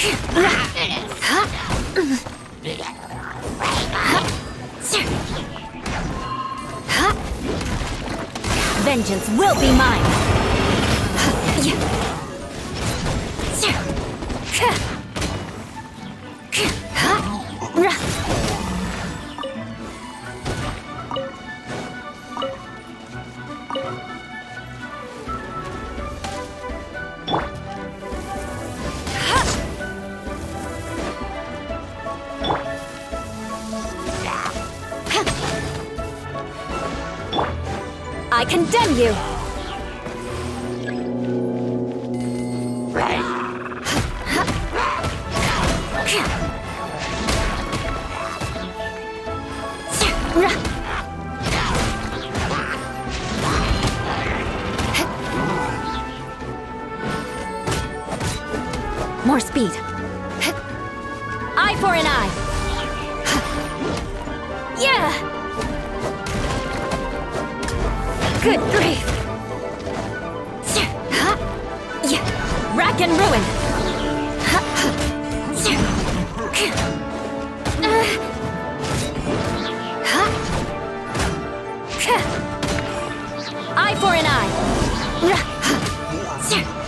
Vengeance will be mine! I condemn you! More speed. Eye for an eye. Yeah! Good grief! Rack and ruin! Eye for an eye!